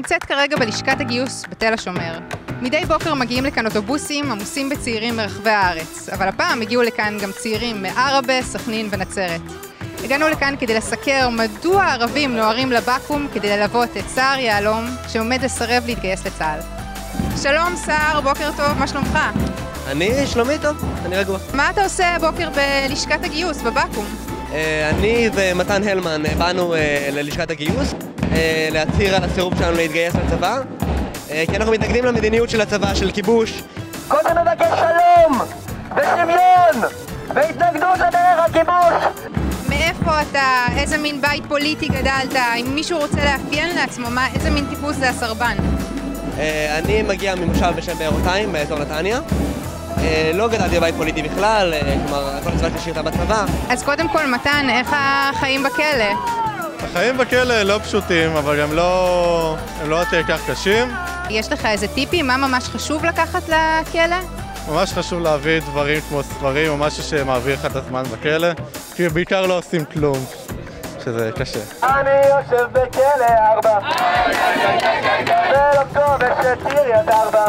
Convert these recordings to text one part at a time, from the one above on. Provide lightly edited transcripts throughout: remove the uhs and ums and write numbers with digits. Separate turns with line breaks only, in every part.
נמצאת כרגע בלשכת הגיוס בתל השומר. מדי בוקר מגיעים לכאן אוטובוסים עמוסים בצעירים מרחבי הארץ, אבל הפעם הגיעו לכאן גם צעירים מערבה, סכנין ונצרת. הגענו לכאן כדי לסקר מדוע הערבים נוהרים לבקו"ם כדי ללוות את שר יהלום שעומד לסרב להתגייס לצה"ל. שלום שר, בוקר טוב, מה שלומך?
אני שלומי טוב, אני רגוע.
מה אתה עושה הבוקר בלשכת הגיוס בבקו"ם?
אני ומתן הלמן באנו ללשכת הגיוס להצהיר על הסירוב שלנו להתגייס לצבא, כי אנחנו מתנגדים למדיניות של הצבא, של כיבוש.
קודם מבקש שלום ושוויון והתנגדות לדרך הכיבוש.
מאיפה אתה? איזה מין בית פוליטי גדלת? אם מישהו רוצה לאפיין לעצמו, איזה מין טיפוס זה הסרבן?
אני מגיע ממושב בשם בארותיים, באזור נתניה. לא גדלתי בבית פוליטי בכלל, כלומר, כל הצבא שלי שירתה בצבא.
אז קודם כל, מתן, איך החיים בכלא?
החיים בכלא לא פשוטים, אבל הם לא יותר כך קשים.
יש לך איזה טיפים? מה ממש חשוב לקחת לכלא?
ממש חשוב להביא דברים כמו ספרים או משהו שמעביר לך את הזמן בכלא, כי בעיקר לא עושים כלום, שזה קשה.
אני יושב בכלא 4 ולא כובש את עיריית 4.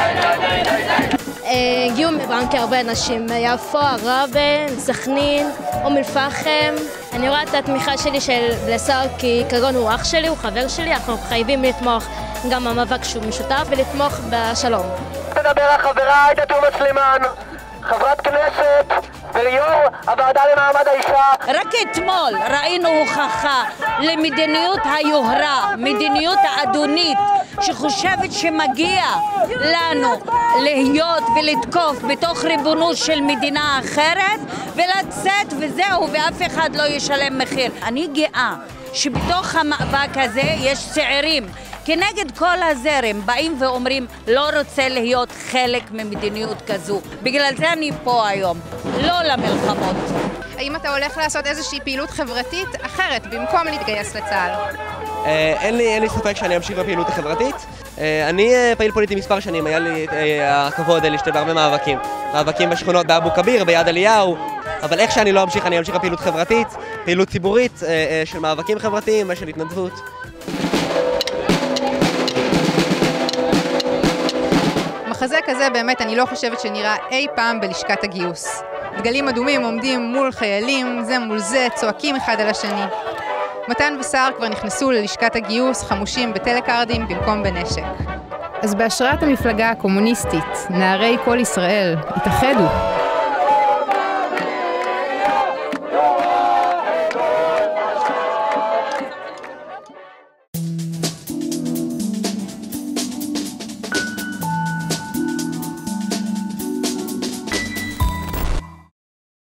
הגיעו מבנק הרבה אנשים, יפו, ערבה, סכנין, אום אל-פחם. אני רואה את התמיכה שלי לשר כי כגון הוא אח שלי, הוא חבר שלי, אנחנו חייבים לתמוך גם במאבק שהוא משותף ולתמוך בשלום.
תדבר החברה עאידה תומא סלימאן, חברת כנסת ויו"ר הוועדה למעמד האישה.
רק אתמול ראינו הוכחה למדיניות היוהרה, מדיניות האדונית שחושבת שמגיע לנו להיות ולתקוף בתוך ריבונות של מדינה אחרת ולצאת וזהו, ואף אחד לא ישלם מחיר. אני גאה שבתוך המאבק הזה יש צעירים כנגד כל הזרם באים ואומרים לא רוצה להיות חלק ממדיניות כזו. בגלל זה אני פה היום, לא למלחמות.
האם אתה הולך לעשות איזושהי פעילות חברתית אחרת במקום להתגייס לצה"ל?
אין לי ספק שאני אמשיך בפעילות החברתית. אני פעיל פוליטי מספר שנים, היה לי הכבוד להשתתף בהרבה מאבקים בשכונות באבו כביר, ביד אליהו, אבל איך שאני לא אמשיך, אני אמשיך בפעילות חברתית, פעילות ציבורית של מאבקים חברתיים ושל התנדבות.
מחזה כזה באמת אני לא חושבת שנראה אי פעם בלשכת הגיוס. דגלים אדומים עומדים מול חיילים, זה מול זה, צועקים אחד על השני. מתן ושר כבר נכנסו ללשכת הגיוס חמושים בטלקארדים במקום בנשק. אז בהשראת המפלגה הקומוניסטית, נערי כל ישראל, התאחדו.